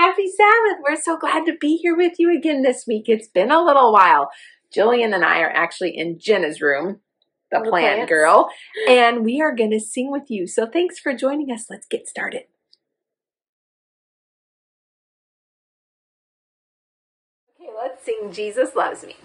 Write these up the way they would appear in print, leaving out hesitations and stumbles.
Happy Sabbath. We're so glad to be here with you again this week. It's been a little while. Jillian and I are actually in Jenna's room, the plant girl, and we are going to sing with you. So thanks for joining us. Let's get started. Okay, let's sing Jesus Loves Me.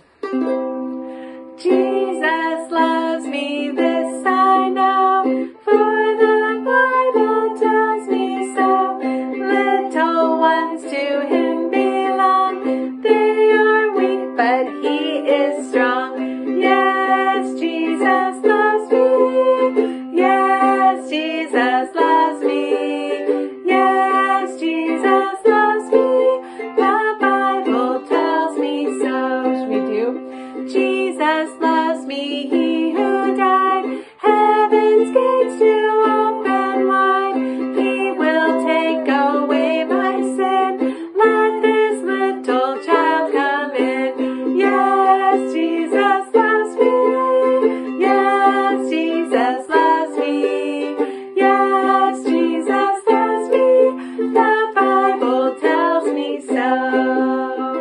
Jesus loves me, this I know, for the Bible tells me so. Little ones to him belong, they are weak, but he is strong. Yes, Jesus loves me, yes, Jesus loves me, yes, Jesus loves me, the Bible tells me so. Should we do? Jesus loves me, he who died, heaven's gates to open wide. He will take away my sin, let this little child come in. Yes, Jesus loves me, yes, Jesus loves me, yes, Jesus loves me, the Bible tells me so.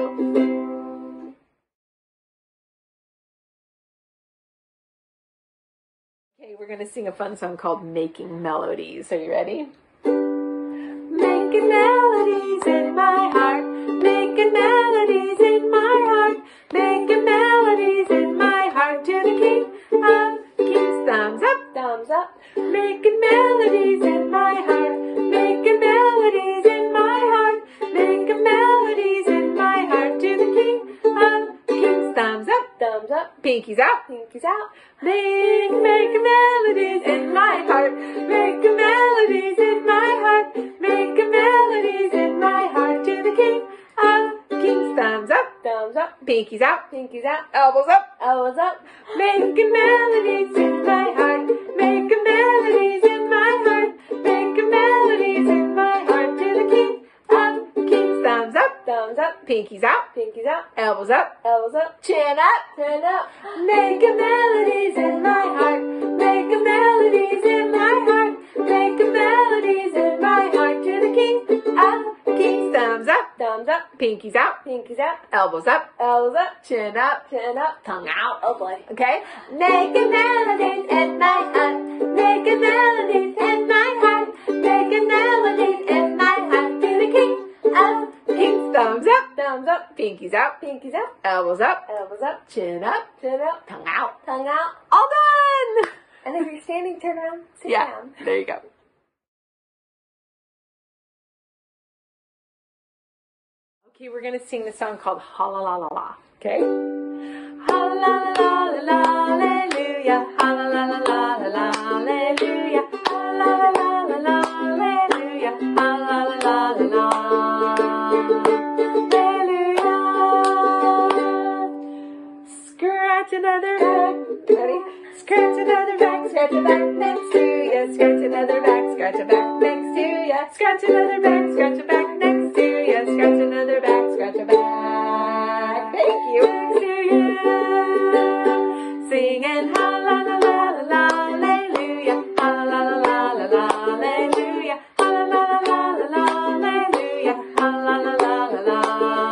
Okay, we're going to sing a fun song called Making Melodies. Are you ready? Making melodies in my heart, making melodies in my heart, making melodies in my heart to the King of Kings. Thumbs up, thumbs up. Making melodies in my heart, making melodies in my heart, making melodies in my heart to the King of Kings. Thumbs up, thumbs up. Pinkies out, pinkies out. Making melodies in my heart, making melodies in my heart, making melodies in my heart to the King of Kings. Thumbs up, thumbs up. Pinkies out, pinkies out. Elbows up, elbows up. Making melodies in my heart, making melodies in my heart, making melodies in my heart to the King of Kings. Thumbs up, thumbs up. Pinkies out, pinkies out. Elbows up, elbows up. Chin up, chin up. Making melodies in my heart, making melodies in my heart, making melodies in my heart to the King of Kings. Thumbs up, thumbs up. Pinkies out, pinkies out. Elbows up, elbows up. Chin up, chin up. Tongue out. Oh boy. Okay. Making melodies in my heart, making melodies in my heart, making melodies in my heart to the King of Kings. Thumbs up, thumbs up. Pinkies out, pinkies out. Elbows up, elbows up. Chin up, chin up. Tongue out, tongue out. All done. And if you're standing, turn around, sit down. There you go. Okay, we're going to sing the song called Ha-la-la-la-la, okay? Ha-la-la-la-la-la, hallelujah. Ha-la-la-la-la-la, hallelujah. Ha-la-la-la-la-la, hallelujah. Ha-la-la-la-la-la, hallelujah. Scratch another back. Ready? Scratch another back, scratch a back next to ya. Scratch another back, scratch a back next to ya. Scratch another back, scratch a back next to ya. Scratch another back, scratch a back. Thank you. Next to you. Singing ha la la la la la, hallelujah. Ha la la la la la, hallelujah. Ha la la la la la, hallelujah. Ha la la la la la,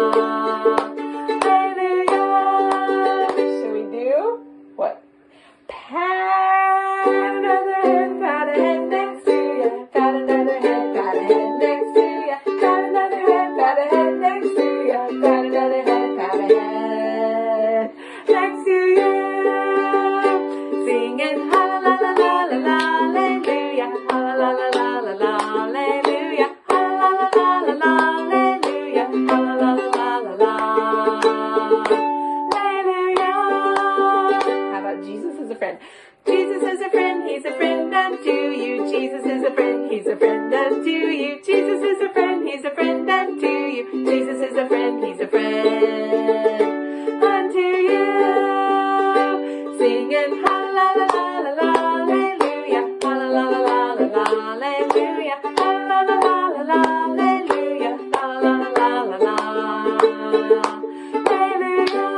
hallelujah. Should we do what? Pat another head next to ya. Pat another head next to ya. Pat another head next to ya. Pat another head next to ya. Singing ha la la la la la, hallelujah. Ha la la la la la, hallelujah. Ha la la la la la, hallelujah. Ha la la la la la, hallelujah. How about Jesus is a friend? Jesus is a friend, he's a friend unto you. Jesus is a friend, he's a friend unto you. Jesus is a friend, he's a friend unto you. Jesus is a friend, he's a friend unto you. Singing ha la la la la la, hallelujah. Ha la la la la la la, hallelujah. Ha la la la la la, hallelujah. Ha la la la la la, hallelujah.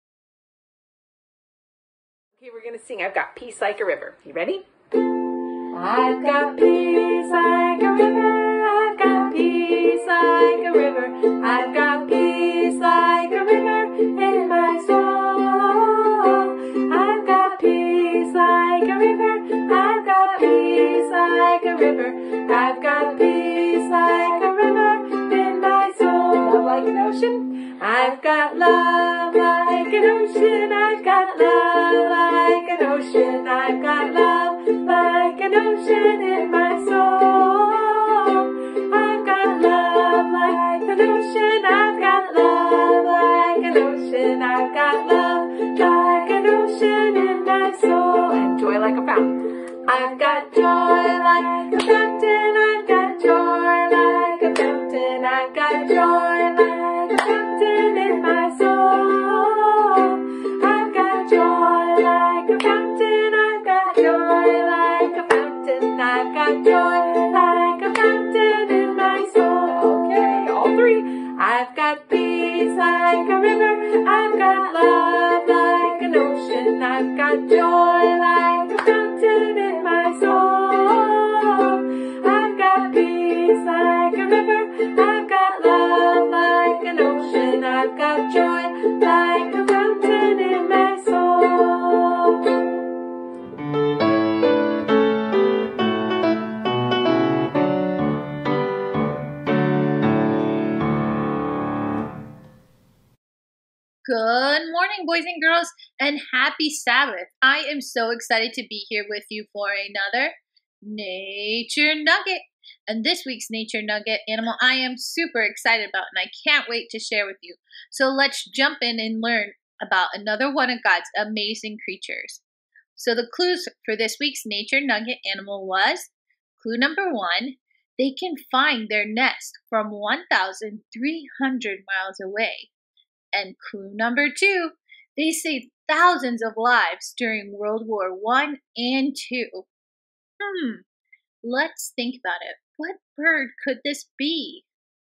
Okay, we're going to sing I've Got Peace Like a River. You ready? I've got peace like a river. I've got peace like a river. I've got peace like a river in my soul. I've got peace like a river. I've got peace like a river. I've got peace like a river in my soul. Love like an ocean. I've got love like an ocean. I've got love like an ocean. I've got love like an ocean in my soul. I've got love like an ocean. I've got love like an ocean. I've got love like an ocean in my soul. And joy like a fountain. I've got joy like a fountain. I've got joy like a fountain. I've got joy like a fountain in my soul. I've got joy like a fountain. I've got joy like a fountain. I've got joy like a fountain in my soul. Okay, all three. I've got peace like a river. I've got love like an ocean. I've got joy like a fountain in my soul. I've got peace like a river. I've got love like an ocean. I've got joy like a fountain in my soul. Good morning, boys and girls, and happy Sabbath. I am so excited to be here with you for another Nature Nugget. And this week's Nature Nugget animal I am super excited about, and I can't wait to share with you. So let's jump in and learn about another one of God's amazing creatures. So the clues for this week's Nature Nugget animal was, clue number 1, they can find their nest from 1,300 miles away. And clue number 2, they saved thousands of lives during World War I and II. Let's think about it. What bird could this be?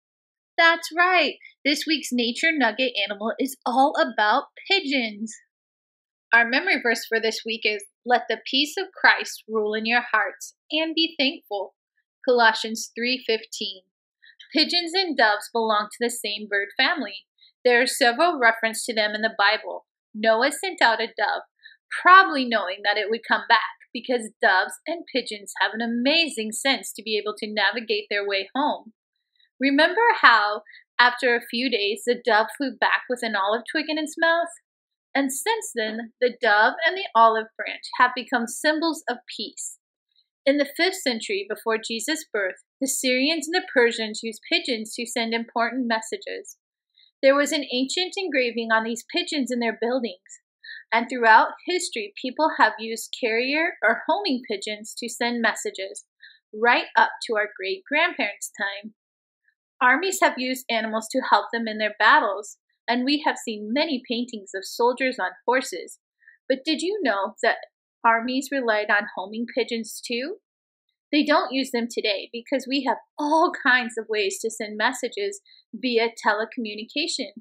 That's right. This week's Nature Nugget animal is all about pigeons. Our memory verse for this week is, let the peace of Christ rule in your hearts and be thankful. Colossians 3:15. Pigeons and doves belong to the same bird family. There are several references to them in the Bible. Noah sent out a dove, probably knowing that it would come back, because doves and pigeons have an amazing sense to be able to navigate their way home. Remember how, after a few days, the dove flew back with an olive twig in its mouth? And since then, the dove and the olive branch have become symbols of peace. In the 5th century before Jesus' birth, the Syrians and the Persians used pigeons to send important messages. There was an ancient engraving on these pigeons in their buildings, and throughout history, people have used carrier or homing pigeons to send messages, right up to our great-grandparents' time. Armies have used animals to help them in their battles, and we have seen many paintings of soldiers on horses. But did you know that armies relied on homing pigeons too? They don't use them today because we have all kinds of ways to send messages via telecommunication.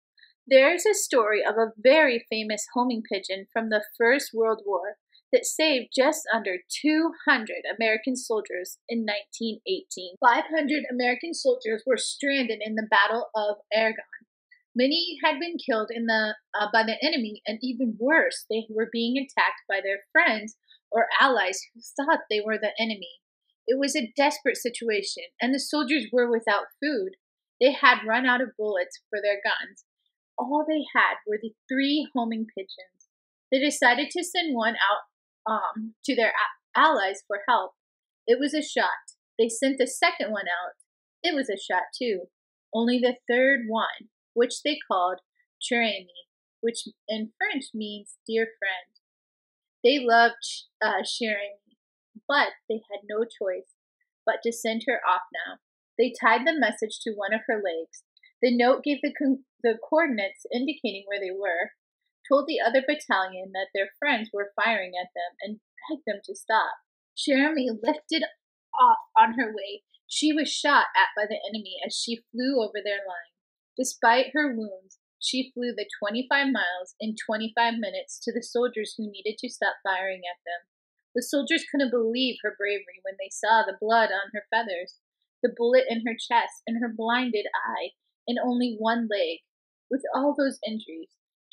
There is a story of a very famous homing pigeon from the First World War that saved just under 200 American soldiers in 1918. 500 American soldiers were stranded in the Battle of Argonne. Many had been killed by the enemy, and even worse, they were being attacked by their friends or allies who thought they were the enemy. It was a desperate situation, and the soldiers were without food. They had run out of bullets for their guns. All they had were the 3 homing pigeons. They decided to send one out to their allies for help. It was a shot. They sent the second one out. It was a shot too. Only the third one, which they called Cher-ami, which in French means dear friend. They loved Cher-ami, but they had no choice but to send her off now. They tied the message to one of her legs. The note gave the coordinates indicating where they were, told the other battalion that their friends were firing at them, and begged them to stop. Cher-ami lifted off on her way. She was shot at by the enemy as she flew over their line. Despite her wounds, she flew the 25 miles in 25 minutes to the soldiers who needed to stop firing at them. The soldiers couldn't believe her bravery when they saw the blood on her feathers, the bullet in her chest, and her blinded eye, and only one leg. With all those injuries,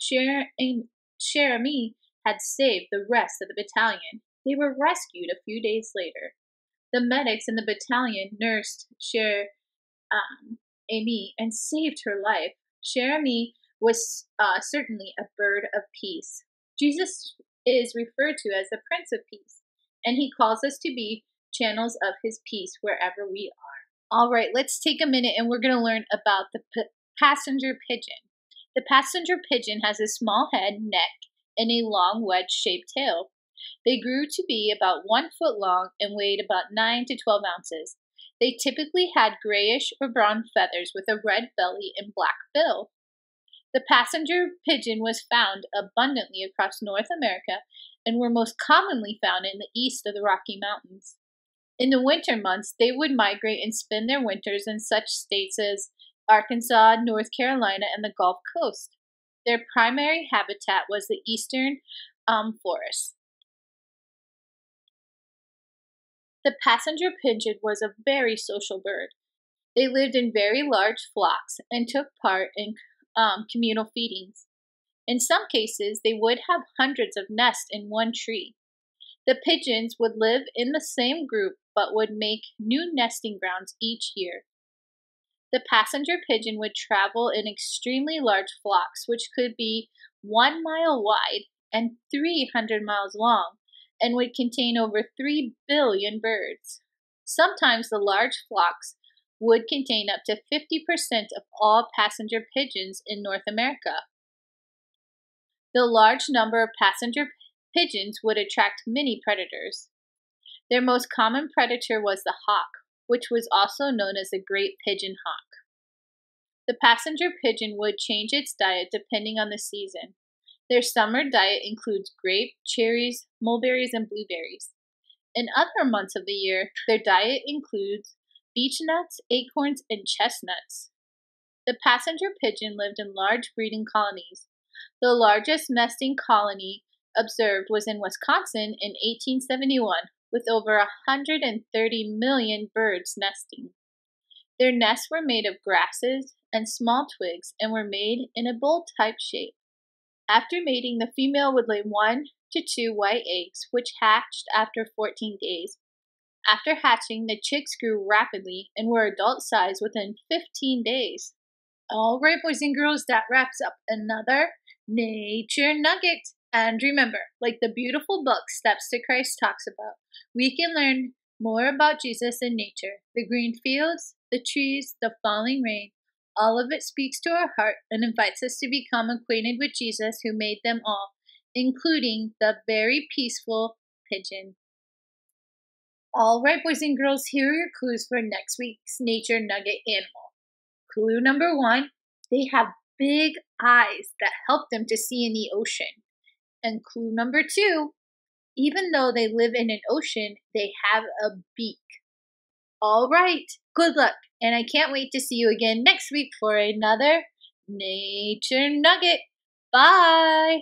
Cherami had saved the rest of the battalion. They were rescued a few days later. The medics in the battalion nursed Cherami and saved her life. Cherami was certainly a bird of peace. Jesus is referred to as the Prince of Peace, and he calls us to be channels of his peace wherever we are. All right, let's take a minute and we're going to learn about the passenger pigeon. The passenger pigeon has a small head, neck, and a long wedge-shaped tail. They grew to be about 1 foot long and weighed about 9 to 12 ounces. They typically had grayish or brown feathers with a red belly and black bill. The passenger pigeon was found abundantly across North America and were most commonly found in the east of the Rocky Mountains. In the winter months, they would migrate and spend their winters in such states as Arkansas, North Carolina, and the Gulf Coast. Their primary habitat was the eastern forests. The passenger pigeon was a very social bird. They lived in very large flocks and took part in communal feedings. In some cases, they would have hundreds of nests in one tree. The pigeons would live in the same group but would make new nesting grounds each year. The passenger pigeon would travel in extremely large flocks, which could be 1 mile wide and 300 miles long, and would contain over 3 billion birds. Sometimes the large flocks would contain up to 50% of all passenger pigeons in North America. The large number of passenger pigeons would attract many predators. Their most common predator was the hawk, which was also known as the great pigeon hawk. The passenger pigeon would change its diet depending on the season. Their summer diet includes grape, cherries, mulberries, and blueberries. In other months of the year, their diet includes beechnuts, acorns, and chestnuts. The passenger pigeon lived in large breeding colonies. The largest nesting colony observed was in Wisconsin in 1871, with over 130 million birds nesting. Their nests were made of grasses and small twigs and were made in a bowl-type shape. After mating, the female would lay 1 to 2 white eggs, which hatched after 14 days. After hatching, the chicks grew rapidly and were adult size within 15 days. All right, boys and girls, that wraps up another Nature Nugget. And remember, like the beautiful book Steps to Christ talks about, we can learn more about Jesus in nature. The green fields, the trees, the falling rain, all of it speaks to our heart and invites us to become acquainted with Jesus who made them all, including the very peaceful pigeon. All right, boys and girls, here are your clues for next week's Nature Nugget animal. Clue number 1, they have big eyes that help them to see in the ocean. And clue number 2, even though they live in an ocean, they have a beak. All right, good luck, and I can't wait to see you again next week for another Nature Nugget. Bye!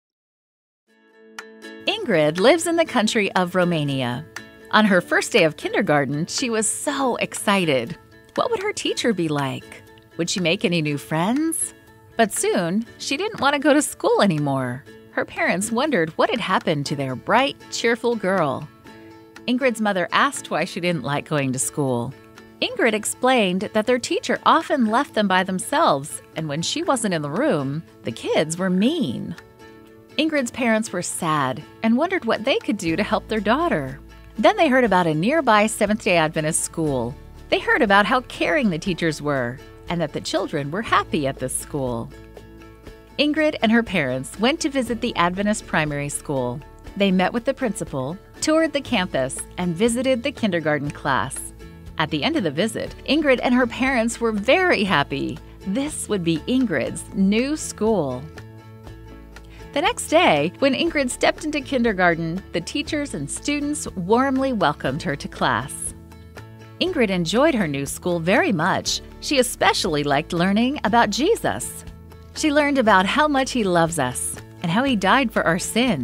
Ingrid lives in the country of Romania. On her first day of kindergarten, she was so excited. What would her teacher be like? Would she make any new friends? But soon, she didn't want to go to school anymore. Her parents wondered what had happened to their bright, cheerful girl. Ingrid's mother asked why she didn't like going to school. Ingrid explained that their teacher often left them by themselves, and when she wasn't in the room, the kids were mean. Ingrid's parents were sad and wondered what they could do to help their daughter. Then they heard about a nearby Seventh-day Adventist school. They heard about how caring the teachers were and that the children were happy at this school. Ingrid and her parents went to visit the Adventist primary school. They met with the principal, toured the campus, and visited the kindergarten class. At the end of the visit, Ingrid and her parents were very happy. This would be Ingrid's new school. The next day, when Ingrid stepped into kindergarten, the teachers and students warmly welcomed her to class. Ingrid enjoyed her new school very much. She especially liked learning about Jesus. She learned about how much He loves us and how He died for our sins,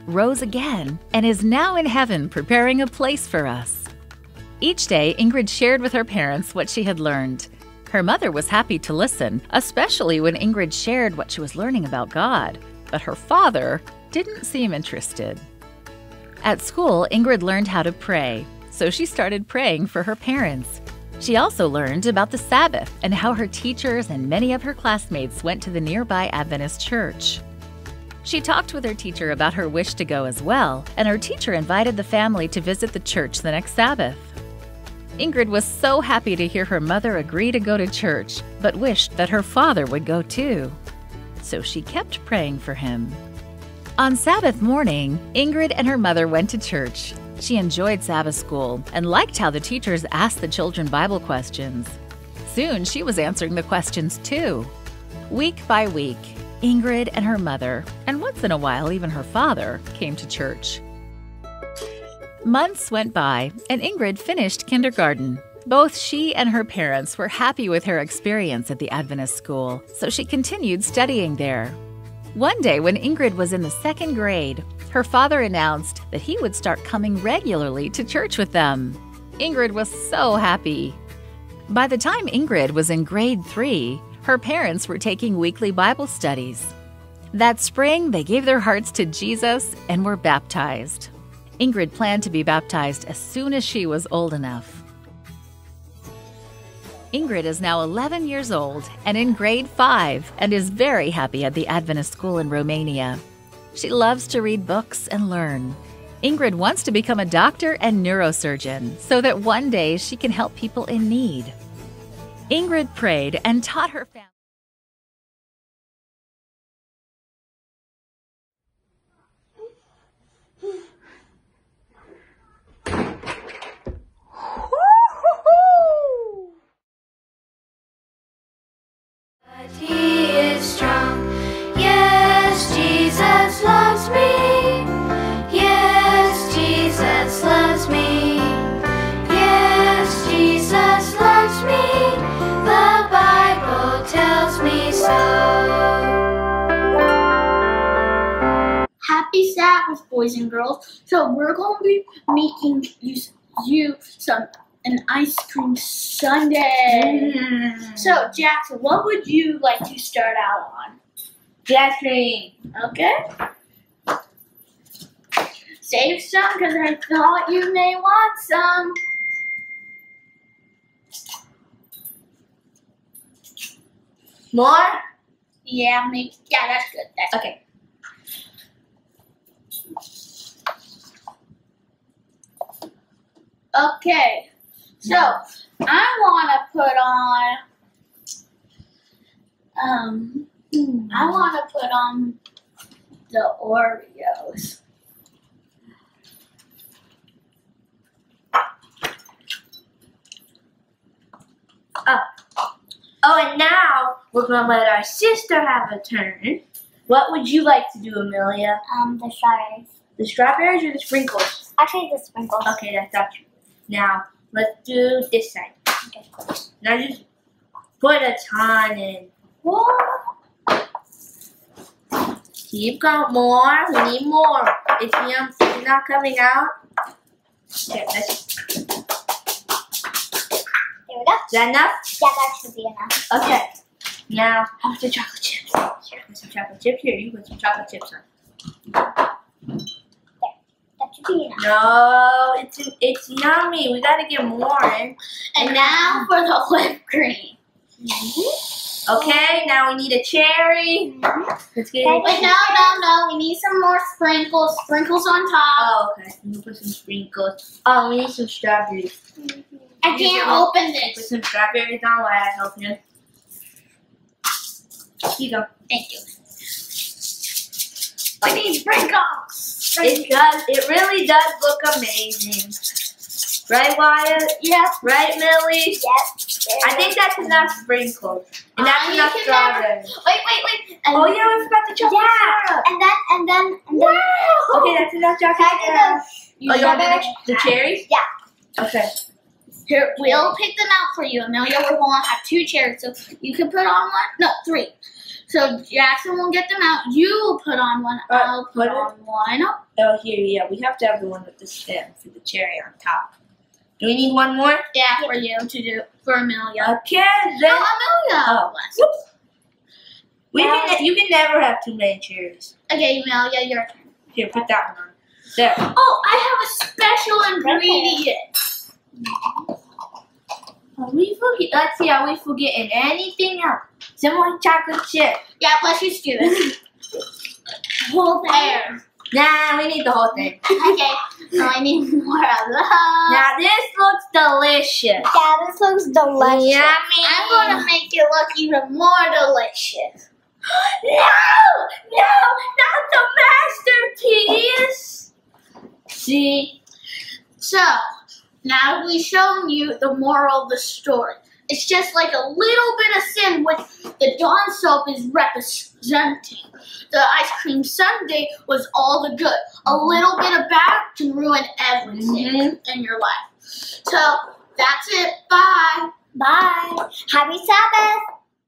rose again and is now in heaven preparing a place for us. Each day, Ingrid shared with her parents what she had learned. Her mother was happy to listen, especially when Ingrid shared what she was learning about God, but her father didn't seem interested. At school, Ingrid learned how to pray, so she started praying for her parents. She also learned about the Sabbath and how her teachers and many of her classmates went to the nearby Adventist church. She talked with her teacher about her wish to go as well, and her teacher invited the family to visit the church the next Sabbath. Ingrid was so happy to hear her mother agree to go to church, but wished that her father would go too. So she kept praying for him. On Sabbath morning, Ingrid and her mother went to church. She enjoyed Sabbath school and liked how the teachers asked the children Bible questions. Soon, she was answering the questions too. Week by week, Ingrid and her mother, and once in a while even her father, came to church. Months went by, and Ingrid finished kindergarten. Both she and her parents were happy with her experience at the Adventist school, so she continued studying there. One day when Ingrid was in the 2nd grade, her father announced that he would start coming regularly to church with them. Ingrid was so happy. By the time Ingrid was in grade 3, her parents were taking weekly Bible studies. That spring, they gave their hearts to Jesus and were baptized. Ingrid planned to be baptized as soon as she was old enough. Ingrid is now 11 years old and in grade 5 and is very happy at the Adventist school in Romania. She loves to read books and learn. Ingrid wants to become a doctor and neurosurgeon so that one day she can help people in need. Ingrid prayed and taught her family. He is strong. Yes, Jesus loves me. Yes, Jesus loves me. Yes, Jesus loves me. The Bible tells me so. Happy Sabbath, boys and girls. So we're going to be making you an ice cream sundae. So Jackson, what would you like to start out on? Ice cream. Okay. Save some because I thought you may want some. More? Yeah, maybe. Yeah, that's good. That's Okay. Okay. So I want to put on the Oreos. Oh, and now we're going to let our sister have a turn. What would you like to do, Amelia? The strawberries. The strawberries or the sprinkles? Actually, the sprinkles. Okay, that's option. Now, let's do this side. Okay. Now just put a ton in. Keep going. More. We need more. It's not coming out. Okay, let's. There we go. Is that enough? Yeah, that should be enough. Okay. Now, how about the chocolate chips? Sure. Put some chocolate chips here. You put some chocolate chips on. That should be enough. No, it's yummy. We gotta get more in. And now for the whipped cream. Okay, now we need a cherry. Let's get it. Wait, no. We need some more sprinkles. Sprinkles on top. Oh, okay. You put some sprinkles. Oh, we need some strawberries. I can't open Put this. some strawberries on while I help you. Here you go. Thank you. I need sprinkles. It really does look amazing. Right, Wyatt? Yep. Right, Millie? Yep. I think that's enough sprinkles. And that's You enough can strawberries. Wait. And Oh, yeah, we forgot the chocolate syrup. And then. Okay, that's enough chocolate syrup. You Oh, you want better- the cherries? Yeah. Okay. Here, we'll pick them out for you. Amelia, we're going to have 2 chairs, so you can put on one. No, 3. So Jackson will get them out. You will put on one. I'll put on one. Oh, here, yeah. We have to have the one with the stem for the cherry on top. Do we need one more? Yeah, for you to do for Amelia. Okay, then. No, Amelia. Oh, whoops. You can never have too many cherries. Okay, Amelia, your turn. Here, put that one on. There. Oh, I have a special ingredient. Let's see, are we forgetting anything else? Some more chocolate chip. Yeah, let's just do this. Whole thing. Nah, we need the whole thing. Okay, so I need more of that. Now this looks delicious. Yeah, this looks delicious. Yummy. I'm going to make it look even more delicious. No, not the masterpiece. See? So, now we've shown you the moral of the story. It's just like a little bit of sin, which the Dawn soap is representing. The ice cream sundae was all the good. A little bit of bad can ruin everything in your life. So, that's it. Bye. Bye. Happy Sabbath.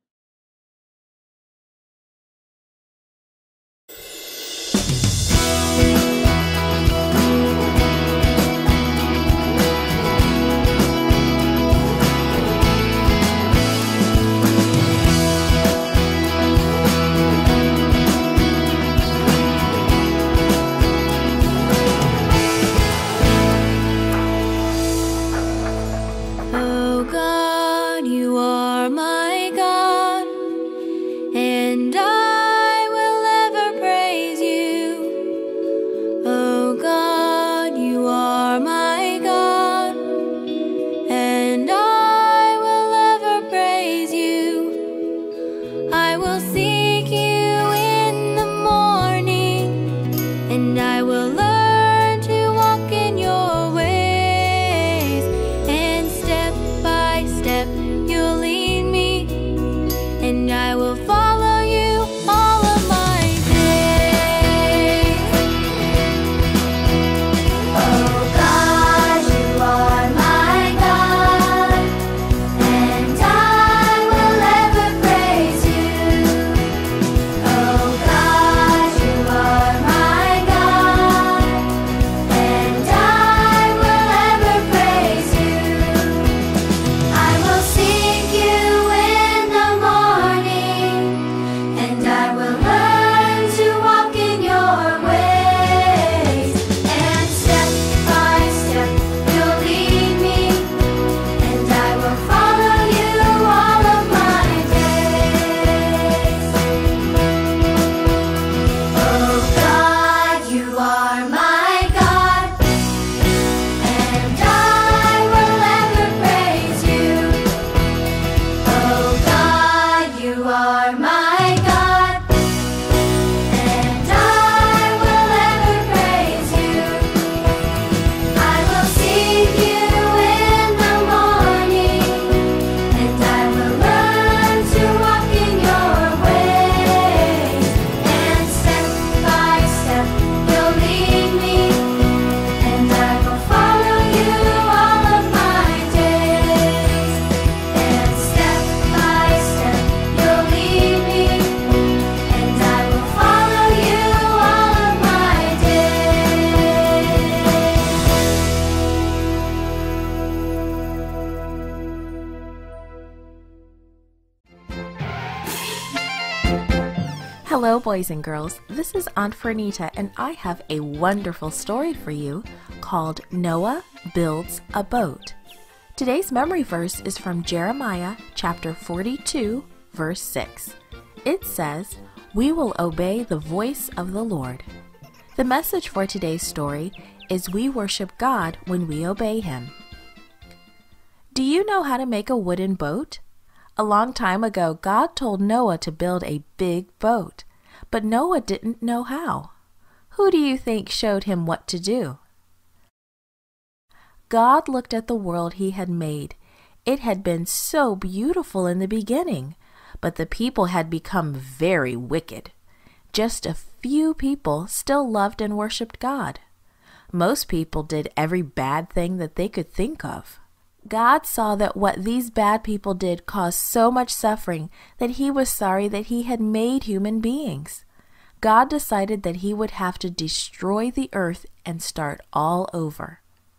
Oh God, you are my God, and I will ever praise you. Oh God, you are my God, and I will ever praise you. I will seek you in the morning, and I will learn to walk in your ways, and step by step you'll lead me, and I will follow you all of my days. Oh God, you are my God, and I will ever praise you. Oh God, you are my God, and I will ever praise you. I will seek you in the morning, and I will learn to walk in your ways, and step by step you'll lead me, and I will follow you all of my days. Oh God, you are my God, and I will ever praise you. Oh God, you are my God, and I will ever praise you. I will seek you in the morning, and I will learn to walk in your ways, and step by step you'll lead me, and I will follow you all of my days, and step by step you'll lead me, and I will follow you all of my days. Hello, boys and girls. This is Aunt Fernita, and I have a wonderful story for you called Noah Builds a Boat. Today's memory verse is from Jeremiah chapter 42, verse 6. It says, "We will obey the voice of the Lord." The message for today's story is we worship God when we obey Him. Do you know how to make a wooden boat? A long time ago, God told Noah to build a big boat, but Noah didn't know how. Who do you think showed him what to do? God looked at the world He had made. It had been so beautiful in the beginning, but the people had become very wicked. Just a few people still loved and worshiped God. Most people did every bad thing that they could think of. God saw that what these bad people did caused so much suffering that he was sorry that he had made human beings. God decided that he would have to destroy the earth and start all over.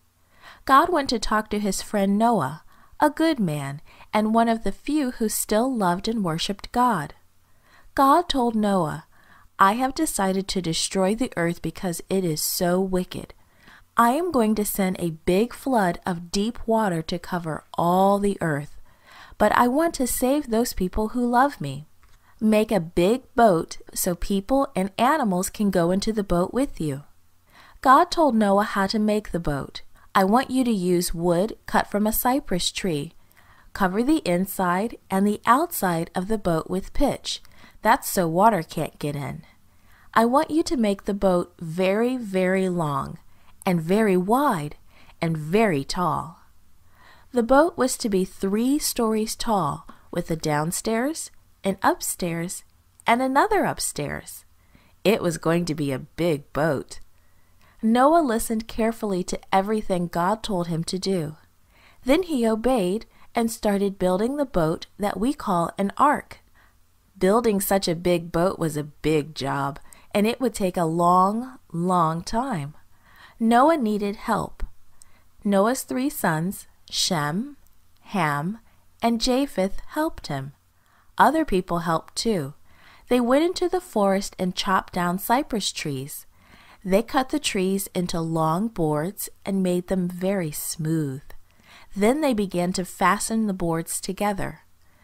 God went to talk to his friend Noah, a good man and one of the few who still loved and worshiped God. God told Noah, "I have decided to destroy the earth because it is so wicked. I am going to send a big flood of deep water to cover all the earth, but I want to save those people who love me. Make a big boat so people and animals can go into the boat with you." God told Noah how to make the boat. "I want you to use wood cut from a cypress tree. Cover the inside and the outside of the boat with pitch. That's so water can't get in. I want you to make the boat very, very long, and very wide, and very tall." The boat was to be 3 stories tall, with a downstairs, an upstairs, and another upstairs. It was going to be a big boat. Noah listened carefully to everything God told him to do. Then he obeyed and started building the boat that we call an ark. Building such a big boat was a big job, and it would take a long, long time. Noah needed help. Noah's 3 sons, Shem, Ham, and Japheth, helped him. Other people helped too. They went into the forest and chopped down cypress trees. They cut the trees into long boards and made them very smooth. Then they began to fasten the boards together.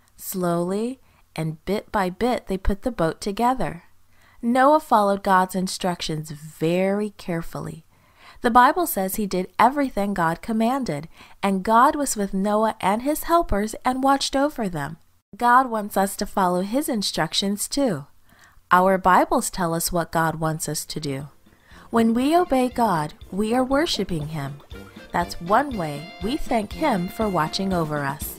Slowly and bit by bit they put the boat together. Noah followed God's instructions very carefully. The Bible says he did everything God commanded, and God was with Noah and his helpers and watched over them. God wants us to follow his instructions too. Our Bibles tell us what God wants us to do. When we obey God, we are worshiping him. That's one way we thank him for watching over us.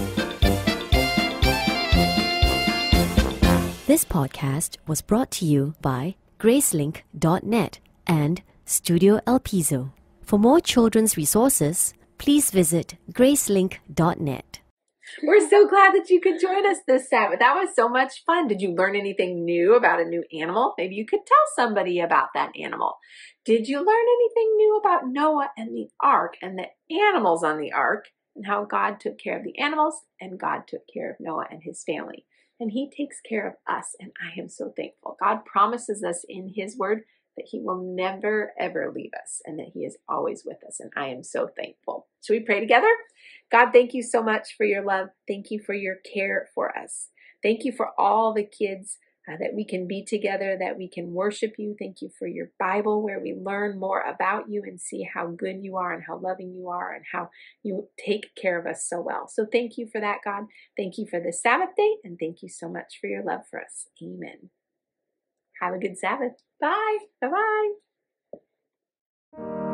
This podcast was brought to you by Gracelink.net and Studio El Piso. For more children's resources, please visit Gracelink.net. We're so glad that you could join us this Sabbath. That was so much fun. Did you learn anything new about a new animal? Maybe you could tell somebody about that animal. Did you learn anything new about Noah and the ark and the animals on the ark and how God took care of the animals and God took care of Noah and his family? And he takes care of us, and I am so thankful. God promises us in his word that he will never, ever leave us and that he is always with us, and I am so thankful. Should we pray together? God, thank you so much for your love. Thank you for your care for us. Thank you for all the kids that we can be together, that we can worship you. Thank you for your Bible where we learn more about you and see how good you are and how loving you are and how you take care of us so well. So thank you for that, God. Thank you for this Sabbath day, and thank you so much for your love for us. Amen. Have a good Sabbath. Bye. Bye-bye.